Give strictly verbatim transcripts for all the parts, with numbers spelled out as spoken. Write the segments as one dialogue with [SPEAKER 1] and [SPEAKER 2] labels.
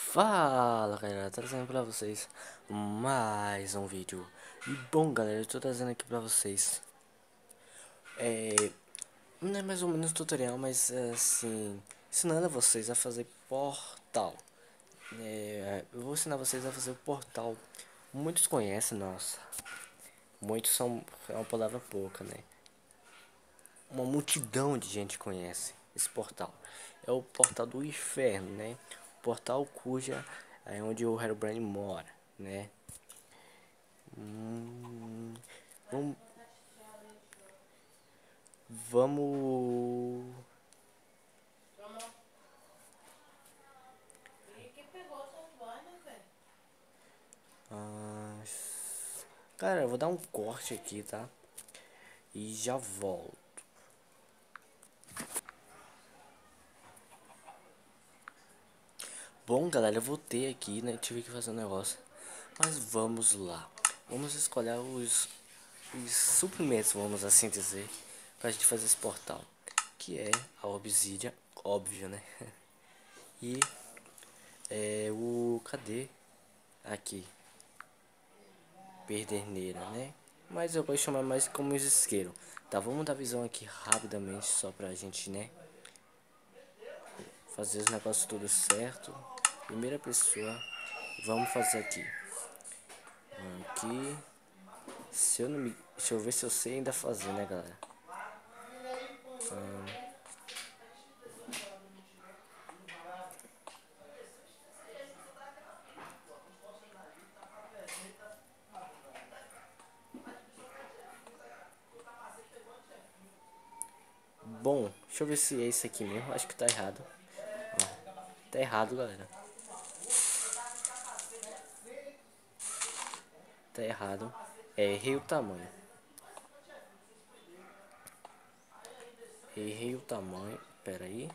[SPEAKER 1] Fala galera, trazendo pra vocês mais um vídeo. E bom galera, eu tô trazendo aqui pra vocês é, não é mais ou menos tutorial, mas é, assim, ensinando a vocês a fazer portal. é, Eu vou ensinar vocês a fazer o portal. Muitos conhecem, nossa, muitos são, é uma palavra pouca, né? Uma multidão de gente conhece esse portal. É o portal do inferno, né? O portal cuja é onde o Herobrine mora, né? Hum, vamos, vamos. Ah, cara, eu vou dar um corte aqui, tá? E já volto. Bom, galera, eu voltei aqui, né? Tive que fazer um negócio. Mas vamos lá. Vamos escolher os, os suprimentos, vamos assim dizer, pra gente fazer esse portal. Que é a obsidian, óbvio, né? E é o... cadê? Aqui. Perderneira, né? Mas eu vou chamar mais como isqueiro. Tá, vamos dar visão aqui rapidamente, só pra gente, né? Fazer os negócios tudo certo. Primeira pessoa. Vamos fazer aqui. Aqui. Se eu não me... Deixa eu ver se eu sei ainda fazer, né, galera? Hum. Bom, deixa eu ver se é esse aqui mesmo. Acho que tá errado. Ó, tá errado, galera. Tá errado. É, errei o tamanho. Errei o tamanho. Pera aí.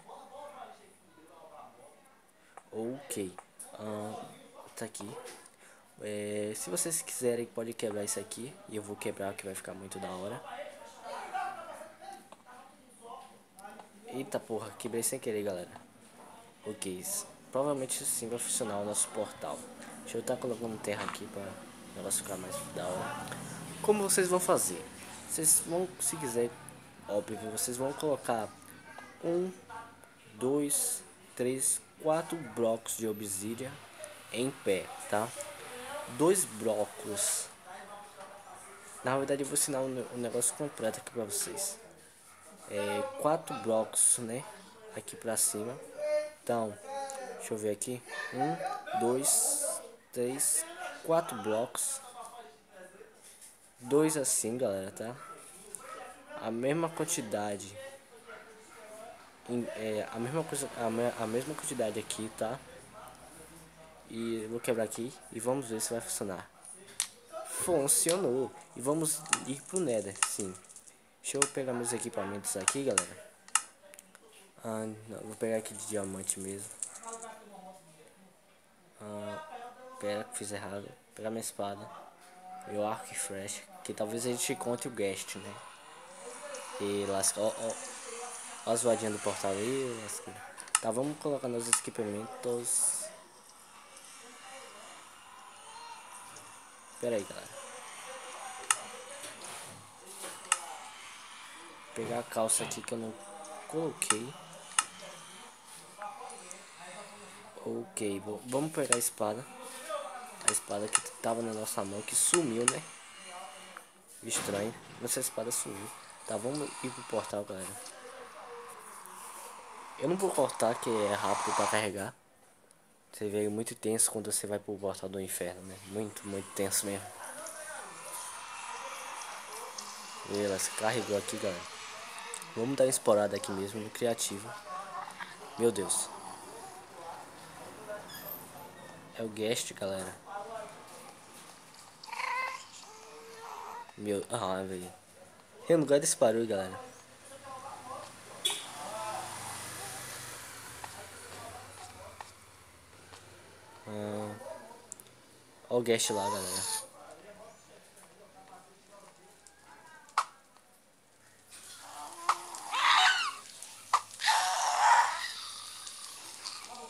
[SPEAKER 1] Ok. Ah, tá aqui. É, se vocês quiserem, pode quebrar isso aqui. E eu vou quebrar, que vai ficar muito da hora. Eita porra, quebrei sem querer, galera. Ok, provavelmente assim vai funcionar o nosso portal. Deixa eu estar colocando terra aqui para o negócio ficar mais da hora. Como vocês vão fazer? Vocês vão, se quiser, óbvio, vocês vão colocar um, dois, três, quatro blocos de obsidian em pé, tá? Dois blocos. Na verdade, eu vou ensinar o negócio completo aqui para vocês. É, quatro blocos, né? Aqui pra cima. Então, deixa eu ver aqui. Um, dois, três, quatro blocos. Dois assim, galera, tá? A mesma quantidade. Em, é, a mesma coisa, a, me, a mesma quantidade aqui, tá? E eu vou quebrar aqui e vamos ver se vai funcionar. Funcionou. E vamos ir pro Nether, sim. Deixa eu pegar meus equipamentos aqui, galera. Ah, não, vou pegar aqui de diamante mesmo. Ah, pera, que fiz errado. Vou pegar minha espada. Meu arco e flecha. Que talvez a gente encontre o guest, né? E lasca. Ó, ó. Ó as voadinhas do portal aí. Lasca. Tá, vamos colocar nos equipamentos. Pera aí, galera. Vou pegar a calça aqui que eu não coloquei. Ok, vamos pegar a espada. A espada que tava na nossa mão, que sumiu, né? Estranho. Nossa espada sumiu. Tá, vamos ir pro portal, galera. Eu não vou cortar, que é rápido pra carregar. Você vê muito tenso quando você vai pro portal do inferno, né? Muito, muito tenso mesmo. Beleza, carregou aqui, galera. Vamos dar uma explorada aqui mesmo no criativo. Meu Deus. É o guest, galera. Meu... Ah, velho. Eu não gosto desse barulho, galera. Ah, ó o guest lá, galera.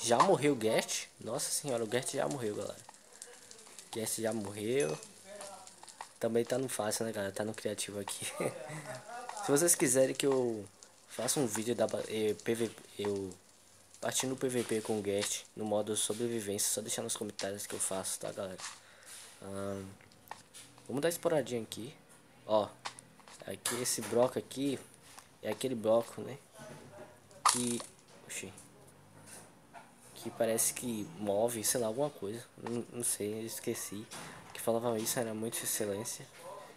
[SPEAKER 1] Já morreu o Guest. Nossa senhora, o Guest já morreu, galera. O Guest já morreu. Também tá no fácil, né, galera? Tá no criativo aqui. Se vocês quiserem que eu faça um vídeo da eu, P V P, eu partindo do P V P com o Guest no modo sobrevivência, só deixar nos comentários que eu faço, tá, galera? Hum, vamos dar uma exploradinha aqui. Ó, aqui esse bloco aqui é aquele bloco, né? Que, oxi, que parece que move, sei lá, alguma coisa. Não, não sei, eu esqueci. Que falava isso, era muito excelência.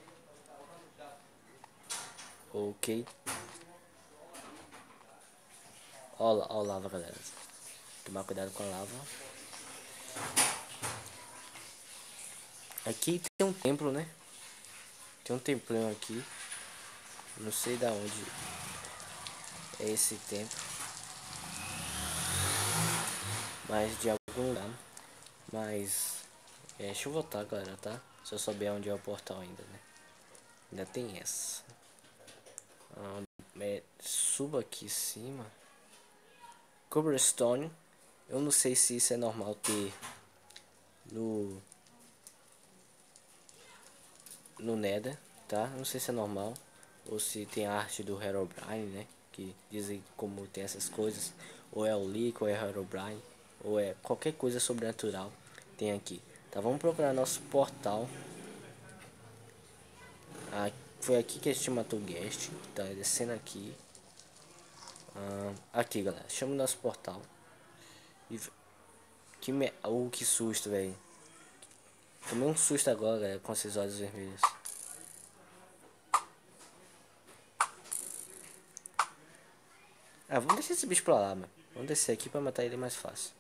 [SPEAKER 1] Ok. Ó, ó lava, galera. Tomar cuidado com a lava. Aqui tem um templo, né? Tem um templo aqui. Não sei da onde é esse templo. Mas de algum lugar. Mas é, deixa eu voltar, galera, tá? Se eu souber onde é o portal ainda, né? Ainda tem essa. Ah, é, suba aqui em cima. Cobblestone. Eu não sei se isso é normal ter no no Nether, tá? Não sei se é normal ou se tem a arte do Herobrine, né? Que dizem como tem essas coisas, ou é o Leak, ou é Herobrine, ou é qualquer coisa sobrenatural tem aqui. Tá? Vamos procurar nosso portal. Ah, foi aqui que a gente matou o Guest. Tá descendo aqui. Ah, aqui, galera. Chama o nosso portal. E que me... oh, que susto, velho. Tomei um susto agora, galera, com esses olhos vermelhos. Ah, vamos deixar esse bicho pra lá, mano. Vamos descer aqui pra matar ele mais fácil.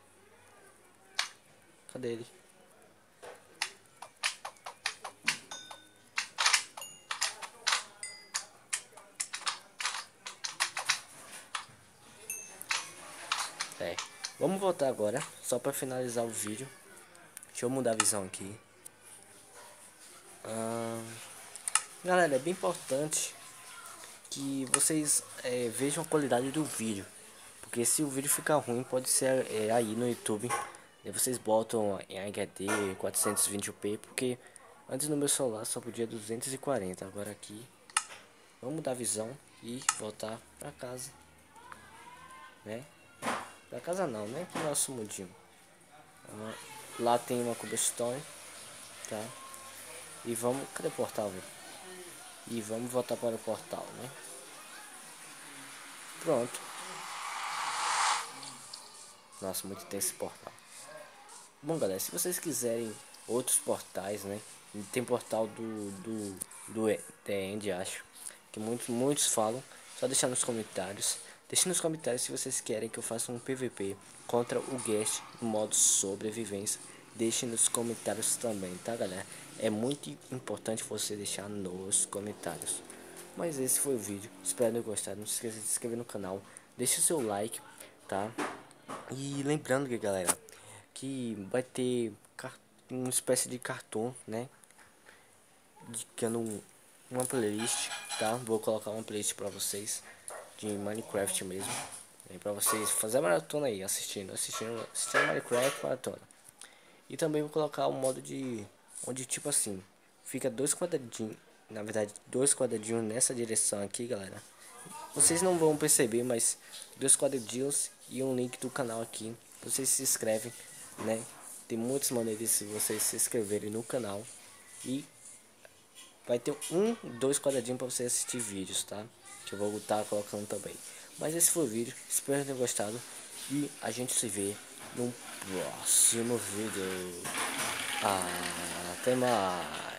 [SPEAKER 1] Cadê ele? É. Vamos voltar agora, só pra finalizar o vídeo. Deixa eu mudar a visão aqui. Ah, galera, é bem importante que vocês é, vejam a qualidade do vídeo. Porque se o vídeo ficar ruim, pode ser é, aí no YouTube. E vocês botam em H D quatrocentos e vinte p, porque antes no meu celular só podia duzentos e quarenta. Agora aqui, vamos mudar a visão e voltar pra casa, né? Pra casa não, né? Pro nosso mundinho. Ah, lá tem uma cobblestone, tá? E vamos... Cadê o portal, velho? E vamos voltar para o portal, né? Pronto. Nossa, muito tenso esse portal. Bom, galera, se vocês quiserem outros portais, né? Tem portal do... Do... Do The End, acho. Que muitos, muitos falam. Só deixar nos comentários. Deixe nos comentários se vocês querem que eu faça um P V P contra o Guest no modo sobrevivência. Deixe nos comentários também, tá, galera? É muito importante você deixar nos comentários. Mas esse foi o vídeo. Espero ter gostado. Não se esqueça de se inscrever no canal. Deixe o seu like, tá? E lembrando que, galera, que vai ter uma espécie de cartão, né? Indicando um, uma playlist, tá? Vou colocar uma playlist pra vocês de Minecraft mesmo. É pra vocês fazer a maratona aí, assistindo, assistindo, assistindo Minecraft maratona. E também vou colocar um modo de... onde tipo assim, fica dois quadradinhos, na verdade dois quadradinhos nessa direção aqui, galera. Vocês não vão perceber, mas dois quadradinhos e um link do canal aqui. Vocês se inscrevem, né? Tem muitas maneiras de vocês se inscreverem no canal. E vai ter um, dois quadradinhos para você assistir vídeos, tá? Que eu vou estar colocando também. Mas esse foi o vídeo, espero ter gostado. E a gente se vê no próximo vídeo. Até mais.